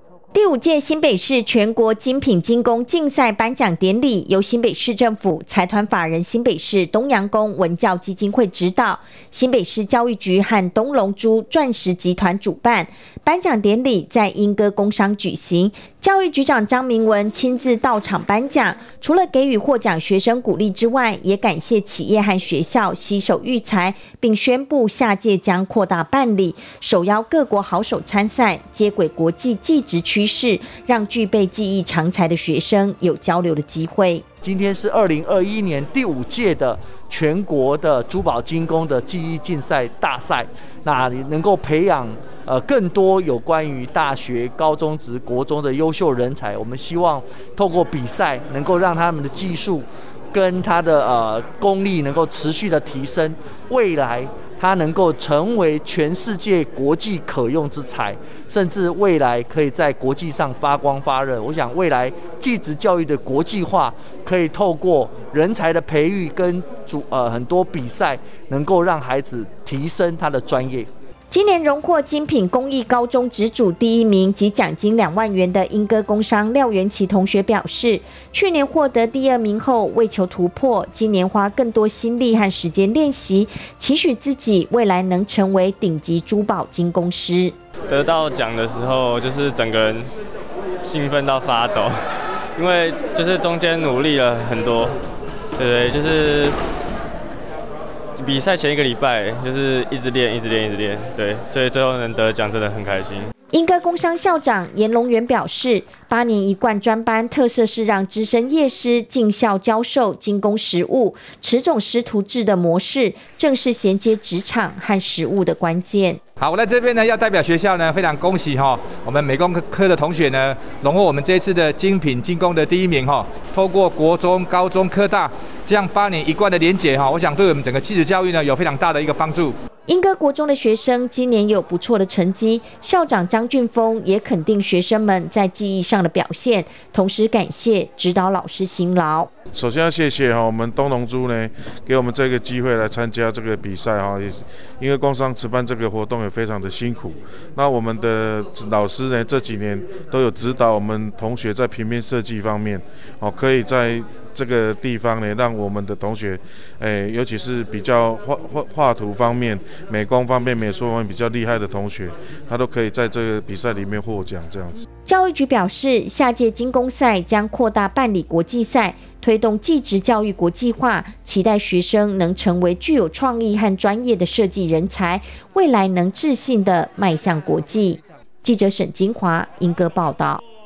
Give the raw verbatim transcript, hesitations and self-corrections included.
第五届新北市全国精品精工竞赛颁奖典礼由新北市政府财团法人新北市东洋宫文教基金会指导，新北市教育局和东龙珠钻石集团主办。颁奖典礼在莺歌工商举行，教育局长张明文亲自到场颁奖。除了给予获奖学生鼓励之外，也感谢企业和学校携手育才，并宣布下届将扩大办理，首邀各国好手参赛，接轨国际技职趋势，让具备技艺长才的学生有交流的机会。 今天是二零二一年第五届的全国的珠宝精工的技艺竞赛大赛，那能够培养呃更多有关于大学、高中职、国中的优秀人才。我们希望透过比赛，能够让他们的技术跟他的呃功力能够持续的提升，未来它能够成为全世界国际可用之才，甚至未来可以在国际上发光发热。我想未来技职教育的国际化，可以透过人才的培育跟主呃很多比赛，能够让孩子提升他的专业。 今年荣获精品公益高中职组第一名及奖金两万元的莺歌工商廖元琪同学表示，去年获得第二名后为求突破，今年花更多心力和时间练习，期许自己未来能成为顶级珠宝精工师。 得到奖的时候，就是整个人兴奋到发抖，因为就是中间努力了很多，对对，就是。比赛前一个礼拜就是一直练，一直练，一直练，对，所以最后能得奖真的很开心。 莺歌工商校长严龙元表示，八年一贯专班特色是让资深业师进校教授精工实务，此种师徒制的模式正是衔接职场和实务的关键。 好，我在这边呢，要代表学校呢，非常恭喜哈，我们美工科的同学呢，荣获我们这一次的精品精工的第一名哈。透过国中、高中、科大这样八年一贯的连结哈，我想对我们整个技职教育呢，有非常大的一个帮助。 莺歌国中的学生今年有不错的成绩，校长张俊峰也肯定学生们在技艺上的表现，同时感谢指导老师辛劳。 首先要谢谢哈我们东龙珠呢，给我们这个机会来参加这个比赛哈，也因为工商持办这个活动也非常的辛苦。那我们的老师呢这几年都有指导我们同学在平面设计方面，哦可以在这个地方呢，让我们的同学，诶，尤其是比较画画画图方面、美工方面、美术方面比较厉害的同学，他都可以在这个比赛里面获奖。这样子。 教育局表示，下届精工赛将扩大办理国际赛，推动技职教育国际化，期待学生能成为具有创意和专业的设计人才，未来能自信地迈向国际。记者沈金华莺歌报道。